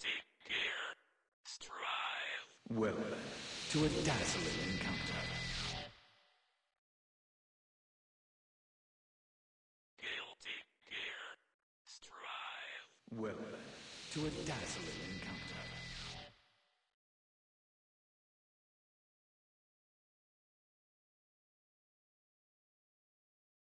Gear Strive. Welcome to a dazzling encounter. Guilty Gear Strive. Welcome to a dazzling encounter.